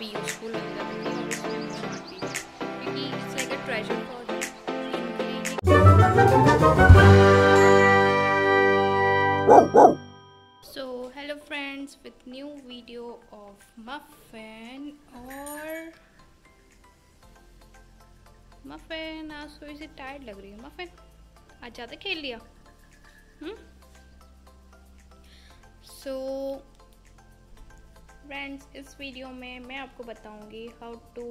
काफ़ी यूज़फुल होगा और उसमें स्मार्ट भी, क्योंकि it's like a treasure for so hello friends with new video of muffin. और मफिन आज थोड़ी सी टायर्ड लग रही है। मफिन आज ज़्यादा खेल लिया। सो फ्रेंड्स, इस वीडियो में मैं आपको बताऊंगी how to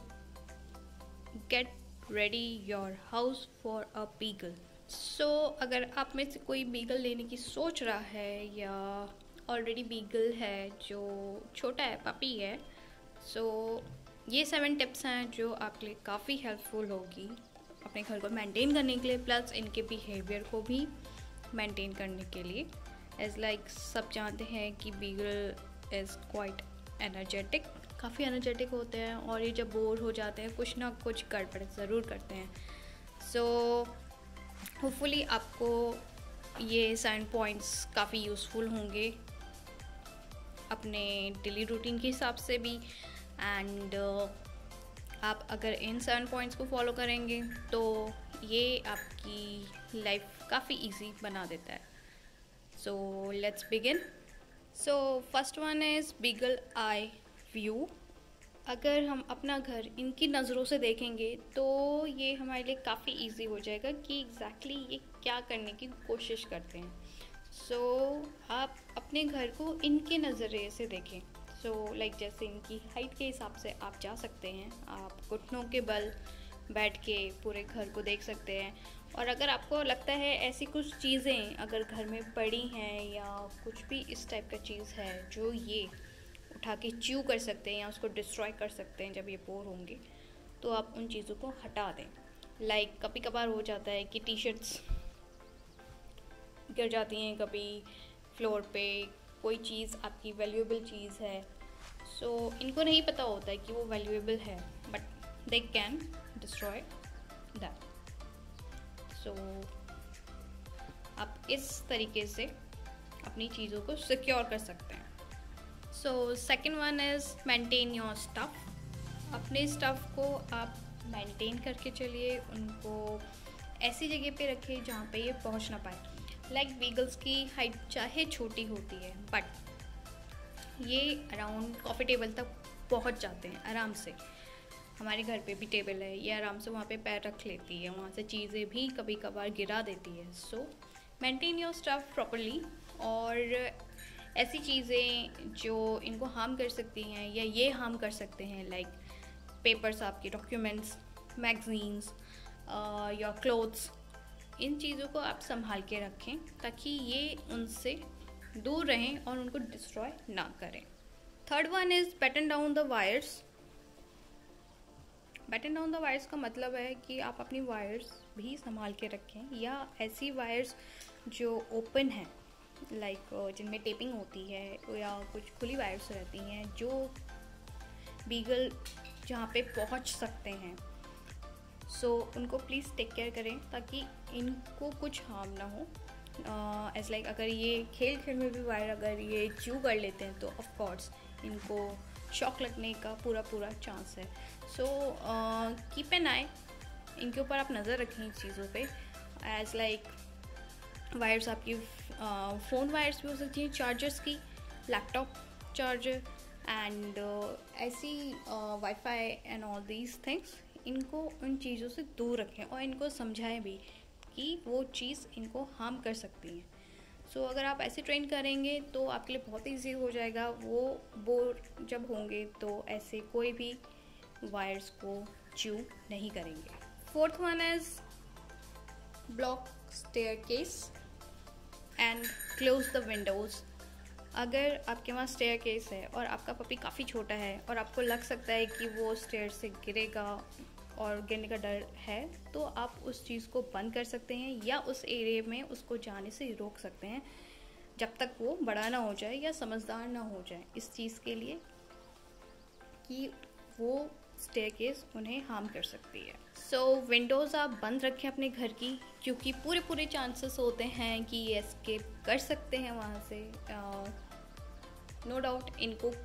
get ready your house for a beagle. So अगर आप में से कोई बीगल लेने की सोच रहा है या ऑलरेडी बीगल है जो छोटा है, पपी है, सो ये 7 टिप्स हैं जो आपके लिए काफ़ी हेल्पफुल होगी अपने घर को मेंटेन करने के लिए, प्लस इनके बिहेवियर को भी मेंटेन करने के लिए। एज लाइक सब जानते हैं कि बीगल इज़ क्वाइट एनर्जेटिक, काफ़ी एनर्जेटिक होते हैं और ये जब बोर हो जाते हैं कुछ ना कुछ गड़बड़ ज़रूर करते हैं। सो होपफुली आपको ये 7 पॉइंट्स काफ़ी यूज़फुल होंगे अपने डेली रूटीन के हिसाब से भी। एंड आप अगर इन 7 पॉइंट्स को फॉलो करेंगे तो ये आपकी लाइफ काफ़ी इजी बना देता है। So let's begin. So first one is beagle eye view. अगर हम अपना घर इनकी नज़रों से देखेंगे तो ये हमारे लिए काफ़ी इजी हो जाएगा कि एग्जैक्टली ये क्या करने की कोशिश करते हैं। सो आप अपने घर को इनके नज़रिए से देखें। सो लाइक जैसे इनकी हाइट के हिसाब से आप जा सकते हैं, आप घुटनों के बल बैठ के पूरे घर को देख सकते हैं। और अगर आपको लगता है ऐसी कुछ चीज़ें अगर घर में पड़ी हैं या कुछ भी इस टाइप का चीज़ है जो ये उठा के च्यू कर सकते हैं या उसको डिस्ट्रॉय कर सकते हैं जब ये बोर होंगे, तो आप उन चीज़ों को हटा दें। लाइक कभी कभार हो जाता है कि टी शर्ट्स गिर जाती हैं कभी फ्लोर पे, कोई चीज़ आपकी वैल्यूएबल चीज़ है, सो इनको नहीं पता होता है कि वो वैल्यूएबल है, but they can destroy that. So आप इस तरीके से अपनी चीज़ों को सिक्योर कर सकते हैं। So second one is maintain your stuff. अपने स्टफ़ को आप मेंटेन करके चलिए, उनको ऐसी जगह पे रखिए जहाँ पे ये पहुँच ना पाए। लाइक बीगल्स की हाइट चाहे छोटी होती है बट ये अराउंड कॉफ़ी टेबल तक पहुँच जाते हैं आराम से। हमारे घर पे भी टेबल है, ये आराम से वहाँ पे पैर रख लेती है, वहाँ से चीज़ें भी कभी कभार गिरा देती है। So maintain your stuff properly. और ऐसी चीज़ें जो इनको हार्म कर सकती हैं या ये हार्म कर सकते हैं, लाइक पेपर्स, आपके डॉक्यूमेंट्स, मैगज़ीन्स या क्लोथ्स, इन चीज़ों को आप संभाल के रखें ताकि ये उनसे दूर रहें और उनको डिस्ट्रॉय ना करें। Third one is batten down the wires. Batten down the wires का मतलब है कि आप अपनी वायर्स भी संभाल के रखें, या ऐसी वायर्स जो ओपन हैं, लाइक जिनमें टेपिंग होती है, या कुछ खुली वायर्स रहती हैं जो बीगल जहाँ पे पहुँच सकते हैं। सो उनको प्लीज़ टेक केयर करें ताकि इनको कुछ हार्म ना हो। एज लाइक अगर ये खेल खेल में भी वायर अगर ये च्यू कर लेते हैं तो ऑफ कोर्स इनको शॉक लगने का पूरा चांस है। सो कीप एन आई, इनके ऊपर आप नज़र रखें इन चीज़ों पे। एज लाइक वायर्स आपकी फ़ोन वायर्स भी हो सकती हैं, चार्जर्स की, लैपटॉप चार्जर एंड ऐसी WiFi and all these things. इनको उन चीज़ों से दूर रखें और इनको समझाएं भी कि वो चीज़ इनको हार्म कर सकती हैं। सो अगर आप ऐसे ट्रेन करेंगे तो आपके लिए बहुत ईजी हो जाएगा, वो बोर जब होंगे तो ऐसे कोई भी वायर्स को च्यू नहीं करेंगे। Fourth one is block staircase and close the windows. अगर आपके वहाँ स्टेयरकेस है और आपका पपी काफ़ी छोटा है और आपको लग सकता है कि वो स्टेयर से गिरेगा और गिरने का डर है, तो आप उस चीज़ को बंद कर सकते हैं या उस एरिया में उसको जाने से रोक सकते हैं जब तक वो बड़ा ना हो जाए या समझदार ना हो जाए इस चीज़ के लिए कि वो स्टेयरकेस उन्हें हार्म कर सकती है। सो विंडोज़ आप बंद रखें अपने घर की, क्योंकि पूरे चांसेस होते हैं कि ये एस्केप कर सकते हैं वहाँ से। नो डाउट इनको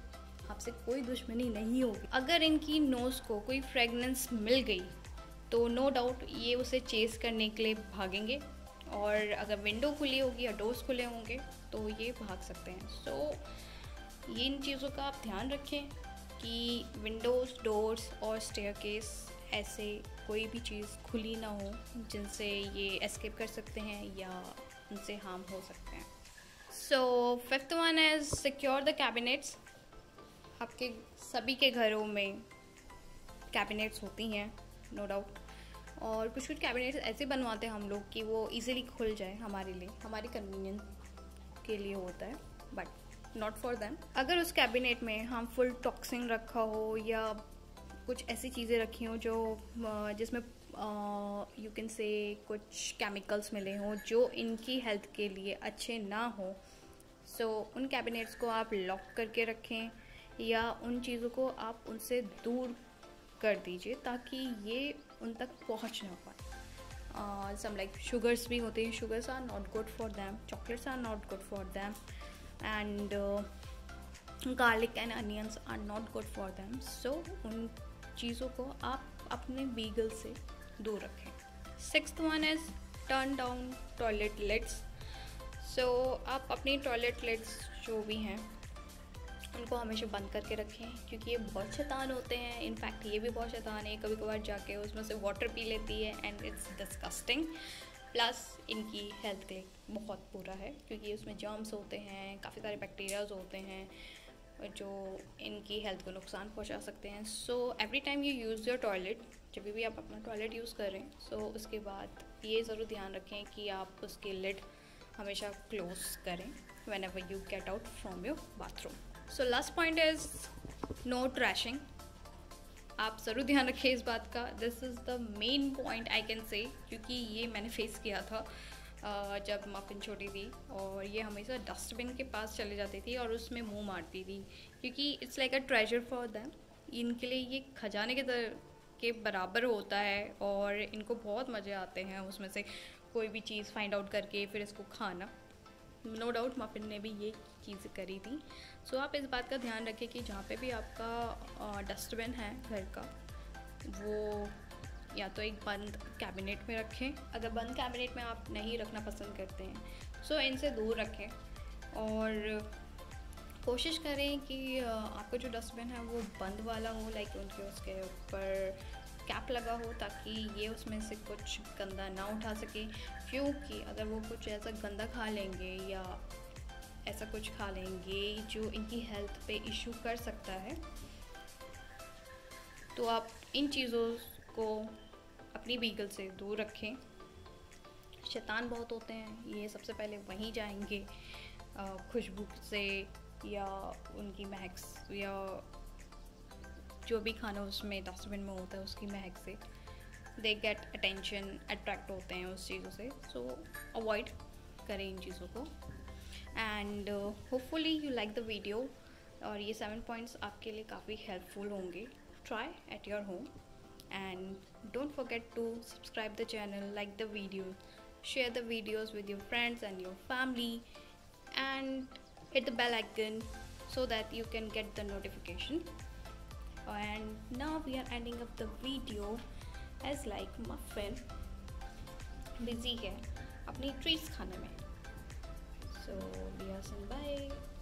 आपसे कोई दुश्मनी नहीं होगी। अगर इनकी नोज़ को कोई फ्रेगनेंस मिल गई तो नो डाउट ये उसे चेस करने के लिए भागेंगे, और अगर विंडो खुली होगी या डोर्स खुले होंगे तो ये भाग सकते हैं। सो ये इन चीज़ों का आप ध्यान रखें कि विंडोज़, डोर्स और स्टेयरकेस ऐसे कोई भी चीज़ खुली ना हो जिनसे ये एस्केप कर सकते हैं या उनसे हार्म हो सकते हैं। So fifth one is secure the cabinets. आपके सभी के घरों में कैबिनेट्स होती हैं नो डाउट, और कुछ कुछ कैबिनेट्स ऐसे बनवाते हैं हम लोग कि वो इजीली खुल जाए हमारे लिए, हमारी कन्वीनियंस के लिए होता है, बट नॉट फॉर देम। अगर उस कैबिनेट में हार्मफुल टॉक्सिन रखा हो या कुछ ऐसी चीज़ें रखी हों जो जिसमें यू कैन से कुछ केमिकल्स मिले हों जो इनकी हेल्थ के लिए अच्छे ना हो, सो उन कैबिनेट्स को आप लॉक करके रखें या उन चीज़ों को आप उनसे दूर कर दीजिए ताकि ये उन तक पहुंच ना पाए। सम लाइक शुगर्स भी होते हैं, sugars are not good for them, chocolates are not good for them, and garlic and onions are not good for them. So उन चीज़ों को आप अपने बीगल से दूर रखें। Sixth one is turn down toilet lids. So आप अपनी टॉयलेट लिड्स जो भी हैं उनको हमेशा बंद करके रखें क्योंकि ये बहुत शैतान होते हैं। इनफैक्ट ये भी बहुत शैतान है, कभी कभार जाके उसमें से वाटर पी लेती है एंड इट्स डिस्गस्टिंग। प्लस इनकी हेल्थ के लिए बहुत बुरा है क्योंकि उसमें जर्म्स होते हैं, काफ़ी सारे बैक्टीरियाज होते हैं जो इनकी हेल्थ को नुकसान पहुंचा सकते हैं। So every time you use your toilet, जब भी आप अपना टॉयलेट यूज़ करें, सो उसके बाद ये ज़रूर ध्यान रखें कि आप उसकी लिड हमेशा क्लोज करें whenever you get out from your bathroom. So last point is no trashing. आप ज़रूर ध्यान रखें इस बात का। This is the main point I can say, क्योंकि ये मैंने फेस किया था जब मफिन छोटी थी और ये हमेशा डस्टबिन के पास चले जाती थी और उसमें मुंह मारती थी क्योंकि it's like a treasure for them. इनके लिए ये खजाने के बराबर होता है और इनको बहुत मज़े आते हैं उसमें से कोई भी चीज़ फाइंड आउट करके फिर इसको खाना। नो डाउट मफिन ने भी ये चीज़ें करी थी। सो आप इस बात का ध्यान रखें कि जहाँ पे भी आपका डस्टबिन है घर का, वो या तो एक बंद कैबिनेट में रखें। अगर बंद कैबिनेट में आप नहीं रखना पसंद करते हैं सो इनसे दूर रखें और कोशिश करें कि आपका जो डस्टबिन है वो बंद वाला हो, लाइक उनके उसके ऊपर कैप लगा हो ताकि ये उसमें से कुछ गंदा ना उठा सके। क्योंकि अगर वो कुछ ऐसा गंदा खा लेंगे या ऐसा कुछ खा लेंगे जो इनकी हेल्थ पे इशू कर सकता है, तो आप इन चीज़ों को अपनी बीगल से दूर रखें। शैतान बहुत होते हैं, ये सबसे पहले वहीं जाएंगे खुशबू से या उनकी महक या जो भी खाना उसमें डस्टबिन में होता है उसकी महक से दे गेट अटेंशन, अट्रैक्ट होते हैं उस चीज़ों से। सो अवॉइड करें इन चीज़ों को and hopefully you like the video और ये 7 पॉइंट्स आपके लिए काफ़ी हेल्पफुल होंगे। Try at your home and don't forget to subscribe the channel, like the video, share the videos with your friends and your family, and hit the bell icon so that you can get the notification. And now we are ending up the video as like muffin busy है अपनी treats खाने में, so we are saying bye.